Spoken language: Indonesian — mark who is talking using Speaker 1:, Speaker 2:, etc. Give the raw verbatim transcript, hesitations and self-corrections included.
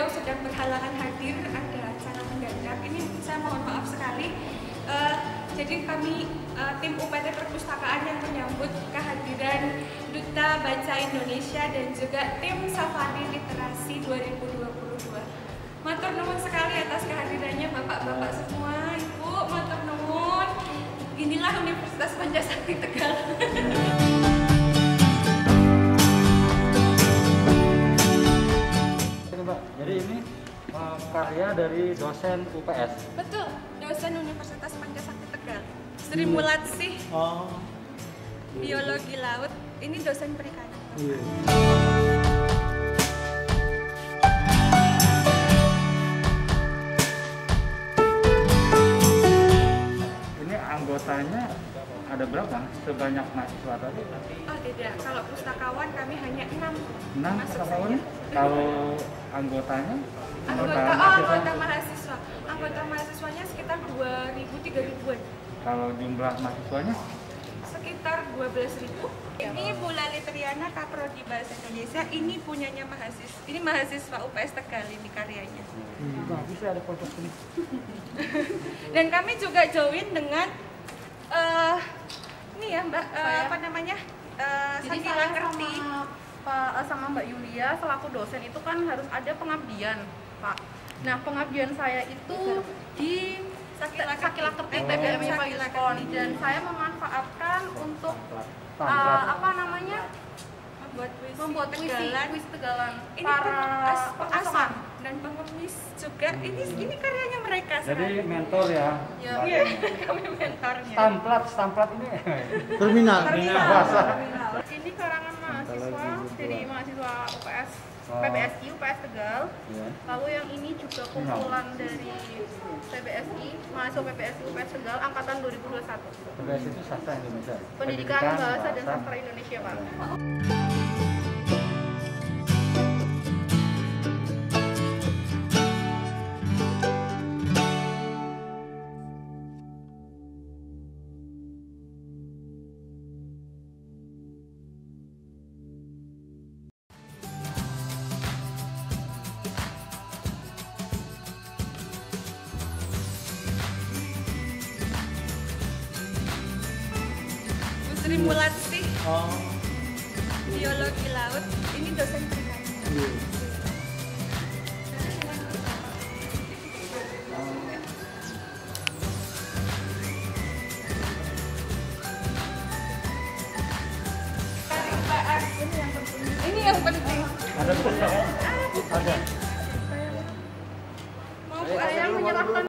Speaker 1: sedang berhalangan hadir, ada acara mendadak. Ini saya mohon maaf sekali. Uh, jadi kami uh, tim U P T Perpustakaan yang menyambut kehadiran Duta Baca Indonesia dan juga tim Safari Literasi dua ribu dua puluh dua. Matur nuwun sekali atas kehadirannya Bapak-bapak semua, Ibu, matur nuwun. Inilah Universitas Pancasakti Tegal.
Speaker 2: Jadi ini uh, karya dari dosen U P S.
Speaker 1: Betul, dosen Universitas Pancasakti Tegal. Sri Mulatsih.
Speaker 2: Oh.
Speaker 1: Biologi laut. Ini dosen perikanan.
Speaker 2: Iya. Ini anggotanya ada berapa? Sebanyak mahasiswa tadi?
Speaker 1: Oh tidak, kalau pustakawan kami hanya enam.
Speaker 2: enam pustakawan? Kalau anggotanya?
Speaker 1: Anggota,
Speaker 2: Anggota,
Speaker 1: oh, anggota mahasiswa. Anggota mahasiswanya sekitar dua ribu tiga ribuan.
Speaker 2: Kalau jumlah mahasiswanya?
Speaker 1: Sekitar dua belas ribu. Ini Bu Lali Triana, Kaprodi Bahasa Indonesia. Ini punyanya mahasiswa. Ini mahasiswa U P S Tegal ini karyanya.
Speaker 2: Hmm. Bagus ya ada foto ini.
Speaker 1: Dan kami juga join dengan uh, ini ya Mbak, uh, apa namanya? Uh,
Speaker 3: Jadi
Speaker 1: Sansila
Speaker 3: saya
Speaker 1: Kerti.
Speaker 3: sama, Pak, sama Mbak Yulia selaku dosen itu kan harus ada pengabdian, Pak. Nah, pengabdian saya itu di
Speaker 1: Sakila
Speaker 3: Sakila Kerti T B M I Pak Yuskon, dan saya memanfaatkan untuk uh, apa namanya
Speaker 1: membuat puisi
Speaker 3: membuat puisi
Speaker 1: Tegalan.
Speaker 3: puisi Tegalan
Speaker 1: Ini
Speaker 3: para
Speaker 1: as,
Speaker 3: pengasuhan.
Speaker 1: dan pengemis juga. Ini ini karyanya mereka.
Speaker 2: Jadi
Speaker 1: sekarang.
Speaker 2: mentor ya?
Speaker 3: Ya.
Speaker 1: Iya, kami mentornya.
Speaker 2: Stamplat, stamplat ini
Speaker 4: Terminal.
Speaker 1: Terminal.
Speaker 2: bahasa.
Speaker 3: Ini karangan mahasiswa dari mahasiswa U P S
Speaker 2: Oh.
Speaker 3: P B S I U P S Tegal.
Speaker 2: Ya.
Speaker 3: Lalu yang ini juga kumpulan dari P B S I, mahasiswa P B S I U P S Tegal angkatan dua ribu dua puluh satu.
Speaker 2: P B S itu sastra Indonesia.
Speaker 3: Pendidikan Bahasa dan Sastra Indonesia, Pak.
Speaker 1: Sri Mulatsih,
Speaker 2: Oh.
Speaker 1: biologi laut. Ini dosen perikanan. Ini yang penting.
Speaker 2: Ada pustakaan? Ada.
Speaker 1: Mau Bu
Speaker 3: Saya
Speaker 1: Ayang
Speaker 3: menyerahkan